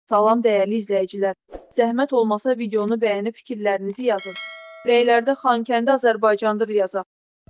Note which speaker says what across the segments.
Speaker 1: Salam dəyərli izləyicilər. Zəhmət olmasa videonu bəyənib fikirlərinizi yazın. Rəylərdə Xankəndi Azərbaycandır yazaq.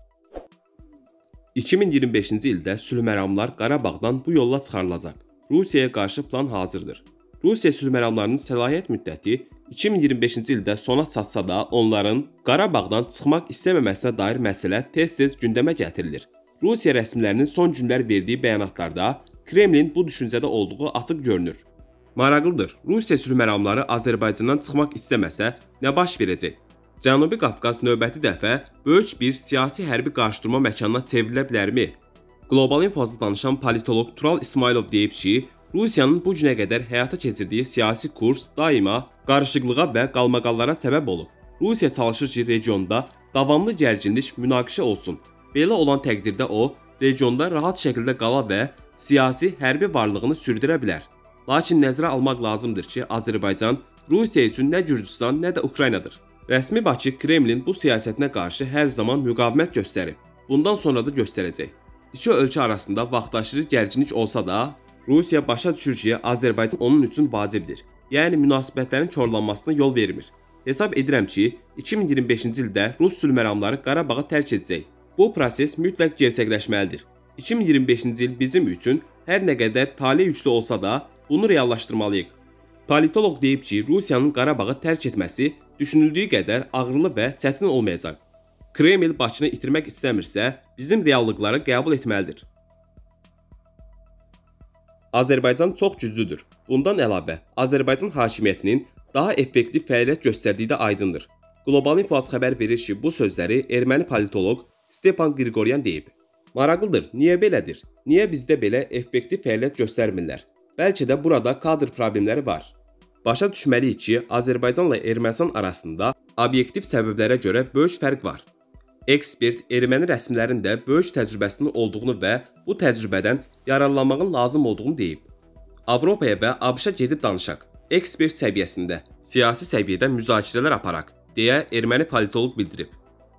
Speaker 2: 2025-ci ildə sülhməramlar Qarabağdan bu yolla çıxarılacaq. Rusiyaya qarşı plan hazırdır. Rusiya sülhməramlarının səlahiyyət müddəti 2025-ci ildə sona çatsa da onların Qarabağdan çıxmaq istəməməsinə dair məsələ tez-tez gündəmə gətirilir. Rusiya rəsmilərinin son günlər verdiyi bəyanatlarda Kremlin bu düşüncədə olduğu açıq görünür. Maraqlıdır, Rusiya sülhməramları Azərbaycandan çıxmaq istəməsə nə baş verəcək? Cənubi Qafqaz növbəti dəfə böyük bir siyasi hərbi qarşıdurma məkanına çevrilə bilərmi? Qlobal Info'da danışan politoloq Tural İsmailov deyib ki, Rusiyanın bu günə qədər həyata keçirdiyi siyasi kurs daima qarışıqlığa və qalmaqallara səbəb olub. Rusiya çalışır ki, regionda davamlı gərginlik, münaqişə olsun. Belə olan təqdirdə o, regionda rahat şəkildə qala və siyasi hərbi varlığını sürdürə bilər. Lakin nəzərə almaq lazımdır ki, Azərbaycan Rusiya üçün nə Gürcüstan, nə də Ukraynadır. Rəsmi Bakı Kremlin bu siyasətinə qarşı hər zaman müqavimət göstərib. Bundan sonra da göstərəcək. İki ölkə arasında vaxtaşırı gərginlik olsa da, Rusiya başa düşür ki, Azərbaycan onun üçün vacibdir. Yəni münasibətlərin korlanmasına yol vermir. Hesab edirəm ki, 2025-ci ildə Rus sülhməramları Qarabağı tərk edəcək. Bu proses mütləq gerçəkləşməlidir. 2025-ci il bizim üçün hər nə qədər taley yüklü olsa da, bunu reallaşdırmalıyıq. Politoloq deyib ki, Rusiyanın Qarabağı tərk etməsi düşünüldüyü qədər ağırlı və çətin olmayacaq. Kreml Bakını itirmək istəmirsə, bizim reallıqları qəbul etməlidir. Azərbaycan çox güclüdür. Bundan əlavə, Azərbaycan hakimiyyətinin daha effektiv fəaliyyət göstərdiyi də aydındır. Qlobal Info xəbər verir ki, bu sözləri erməni politoloq Stepan Qriqoryan deyib. Maraqlıdır, niyə belədir? Niyə bizdə belə effektiv fəaliyyət göstərmirlər? Bəlkə də burada kadr problemləri var. Başa düşməliyik ki, Azərbaycanla Ermənistan arasında obyektiv səbəblərə görə böyük fərq var. Ekspert erməni rəsmilərinin də böyük təcrübəsinin olduğunu və bu təcrübədən yararlanmağın lazım olduğunu deyib. Avropaya və ABŞ-a gedib danışaq. Ekspert səviyyəsində, siyasi səviyyədə müzakirələr aparaq, deyə erməni politoloq bildirib.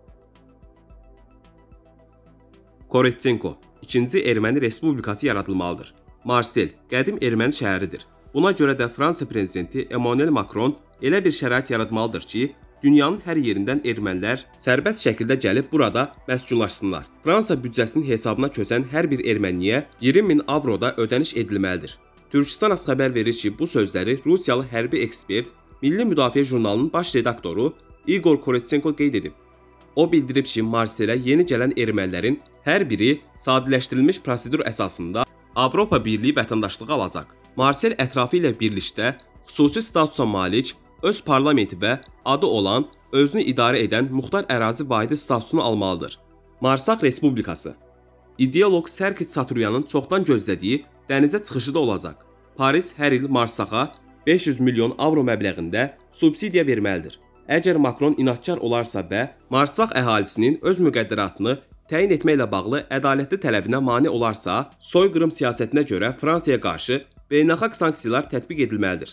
Speaker 2: Koretchenko, ikinci Erməni Respublikası yaradılmalıdır. Marsel, qədim erməni şəhəridir. Buna görə də Fransa prezidenti Emmanuel Macron elə bir şərait yaratmalıdır ki, dünyanın hər yerindən ermənilər sərbəst şəkildə gəlib burada məskunlaşsınlar. Fransa büdcəsinin hesabına köçən hər bir erməniyə 20.000 avroda ödəniş edilməlidir. Türkistan xəbər verir ki, bu sözləri Rusiyalı hərbi ekspert, Milli Müdafiə jurnalının baş redaktoru Igor Koretchenko qeyd edib. O bildirib ki, Marselə yeni gələn ermənilərin hər biri sadələşdirilmiş prosedur əsasında Avropa Birliyi vətəndaşlığı alacaq. Marsel ətrafı ilə birlikdə xüsusi statusa malik, öz parlamenti və adı olan, özünü idarə edən muxtar ərazi vahidi statusunu almalıdır. Marsaq Respublikası. İdeoloq Sərkis Saturyanın çoxdan gözlədiyi dənizə çıxışı da olacaq. Paris hər il Marsağa 500 milyon avro məbləğində subsidiya verməlidir. Əgər Macron inadkar olarsa və Marsaq əhalisinin öz müqəddəratını təyin etməklə bağlı ədalətli tələbinə mane olarsa, soyqırım siyasətinə görə Fransaya qarşı beynəlxalq sanksiyalar tətbiq edilməlidir.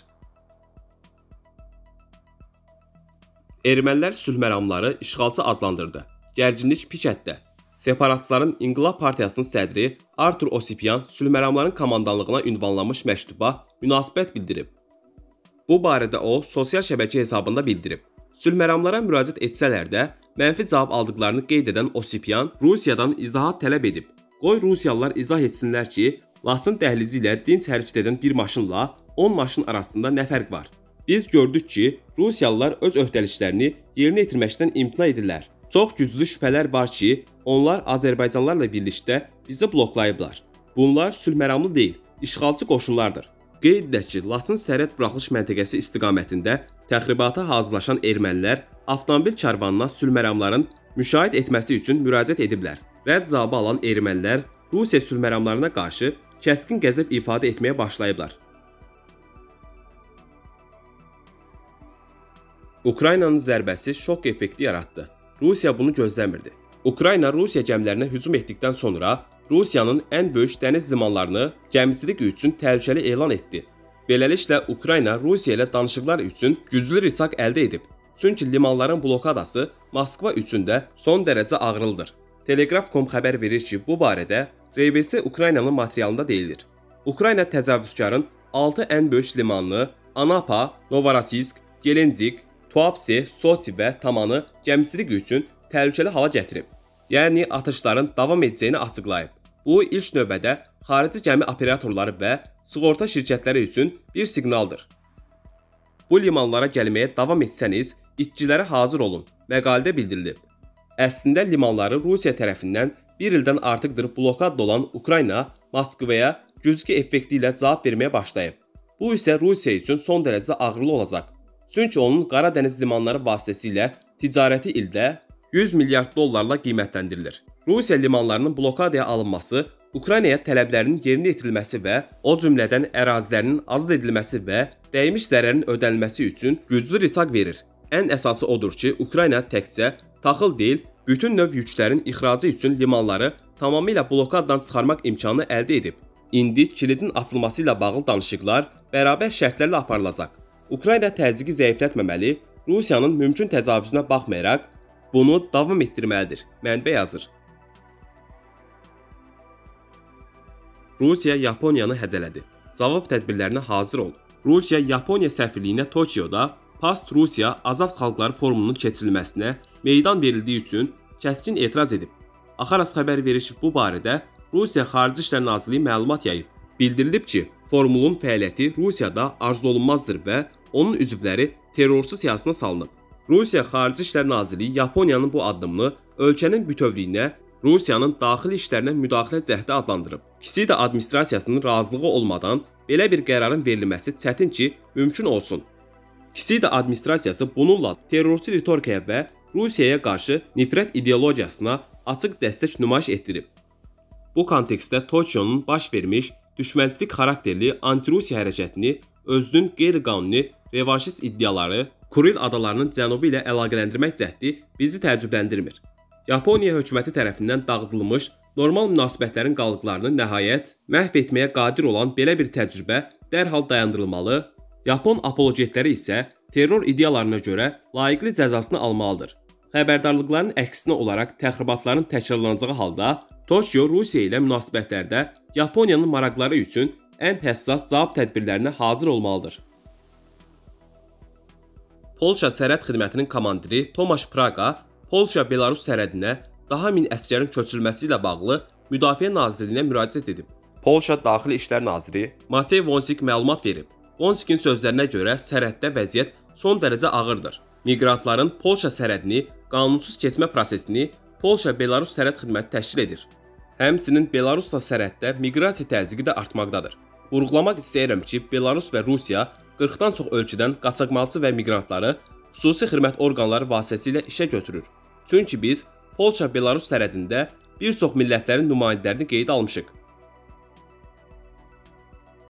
Speaker 2: Ermənilər sülhməramları işğalçı adlandırdı. Gərginlik Piketdə. Separatistlərin İnqilab Partiyasının sədri Artur Osipyan sülhməramların komandanlığına ünvanlanmış məktuba münasibət bildirib. Bu barədə o, sosial şəbəkə hesabında bildirib. Sülhməramlara müraciət etsələr də, mənfi cavab aldıqlarını qeyd edən Osipyan Rusiyadan izahat tələb edib. Qoy Rusiyalılar izah etsinlər ki, Laçın dəhlizi ilə dinc hərəkət edən bir maşınla 10 maşın arasında nə fərq var? Biz gördük ki, Rusiyalılar öz öhdəliklərini yerinə yetirməkdən imtina edirlər. Çox güclü şübhələr var ki, onlar Azərbaycanlılarla birlikdə bizi bloklayıblar. Bunlar sülhməramlı deyil, işğalçı qoşunlardır. Qeyd edək ki, Laçın sərhəd buraxılış məntəqəsi istiqamətində təxribata hazırlaşan ermənilər avtomobil karvanına sülhməramların müşahidə etməsi üçün müraciət ediblər. Rədd cavabı alan ermənilər Rusiya sülhməramlarına qarşı kəskin qəzəb ifadə etməyə başlayıblar. Ukraynanın zərbəsi şok effekti yaratdı. Rusiya bunu gözləmirdi. Ukrayna Rusiya gəmilərinə hücum etdikdən sonra Rusiyanın ən böyük dəniz limanlarını gəmicilik üçün təhlükəli elan etdi. Beləliklə, Ukrayna Rusiya ilə danışıqlar üçün güclü risk əldə edib. Çünki limanların blokadası Moskva üçün də son dərəcə ağrılıdır. Telegraf.com xəbər verir ki, bu barədə RBC Ukraynanın materialında deyilir. Ukrayna təcavüzkarın 6 ən böyük limanını Anapa, Novorossiysk, Gelencik, Tuapse, Soçi və Tamanı gəmicilik üçün təhlükəli hala gətirib. Yəni atışların davam edəcəyini açıqlayıb. Bu ilk növbədə xarici gəmi operatorları və sığorta şirkətləri üçün bir siqnaldır. Bu limanlara gəlməyə davam etsəniz, itkilərə hazır olun, məqalədə bildirilib. Əslində limanları Rusiya tərəfindən bir ildən artıqdır blokadda olan Ukrayna Moskvaya güzgü effekti ilə cavab verməyə başlayıb. Bu isə Rusiya üçün son dərəcə ağırlı olacaq. Çünki onun Qara Dəniz limanları vasitəsilə ticarəti ildə 100 milyard dollarla qiymətləndirilir. Rusiya limanlarının blokadaya alınması Ukraynaya tələblərinin yerinə yetirilməsi və o cümlədən ərazilərinin azad edilməsi və dəymiş zərərin ödənilməsi üçün güclü risaq verir. Ən əsası odur ki, Ukrayna təkcə taxıl deyil, bütün növ yüklərin ixracı üçün limanları tamamilə blokaddan çıxarmaq imkanı əldə edib. İndi kilidin açılması ilə bağlı danışıqlar bərabər şərtlərlə aparılacaq. Ukrayna təzyiqi zəiflətməməli, Rusiyanın mümkün təcavüzünə baxmayaraq bunu davam etdirməlidir, mənbə yazır. Rusiya Yaponiyanı hədələdi. Cavab tədbirlərinə hazır ol. Rusiya Yaponiya səfirliyinə Tokioda Post-Rusiya Azad Xalqları Forumunun keçirilməsinə meydan verildiyi üçün kəskin etiraz edib. Axaras xəbər verir ki, bu barədə Rusiya Xarici İşlər Nazirliyi məlumat yayıb. Bildirilib ki, forumun fəaliyyəti Rusiyada arzulunmazdır və onun üzvləri terrorçu siyahısına salınıb. Rusiya Xarici İşlər Nazirliyi Yaponiyanın bu addımını ölkənin bütövlüyünə, Rusiyanın daxili işlərinə müdaxilə cəhdi adlandırıb. Kisida administrasiyasının razılığı olmadan belə bir qərarın verilməsi çətin ki, mümkün olsun. Kisida administrasiyası bununla terrorçu ritorikaya və Rusiyaya qarşı nifrət ideologiyasına açıq dəstək nümayiş etdirib. Bu kontekstdə Tokionun baş vermiş düşmənçilik xarakterli anti-Rusiya hərəkətini özünün qeyri-qanuni revanşist iddiaları Kuril adalarının cənubu ilə əlaqələndirmək cəhdi bizi təəccübləndirmir. Yaponiya hökuməti tərəfindən dağıdılmış normal münasibətlərin qalıqlarını nəhayət məhv etməyə qadir olan belə bir təcrübə dərhal dayandırılmalı, Yapon apologetləri isə terror ideyalarına görə layiqli cəzasını almalıdır. Xəbərdarlıqların əksinə olaraq təxribatların təkrarlanacağı halda Tokio Rusiya ilə münasibətlərdə Yaponiyanın maraqları üçün ən həssas cavab tədbirlərinə hazır olmalıdır. Polşa Sərhəd Xidmətinin komandiri Tomasz Praga Polşa-Belarus sərhədinə daha 1000 əsgərin köçürülməsi ilə bağlı Müdafiə Nazirliyinə müraciət edib. Polşa Daxili İşlər Naziri Matej Wąsik məlumat verib. Wąsikin sözlərinə görə sərhəddə vəziyyət son dərəcə ağırdır. Miqrantların Polşa sərhədini qanunsuz keçmə prosesini Polşa-Belarus Sərhəd Xidməti təşkil edir. Həmçinin Belarusla sərhəddə miqrasiya təzyiqi də artmaqdadır. Vurğulamaq istəyirəm ki, Belarus və Rusiya 40-dan çox ölkədən qaçaqmalçı və miqrantları xüsusi xidmət orqanları vasitəsilə işə götürür. Çünki biz Polşa-Belarus sərhədində bir çox millətlərin nümayəndələrini qeydə almışıq.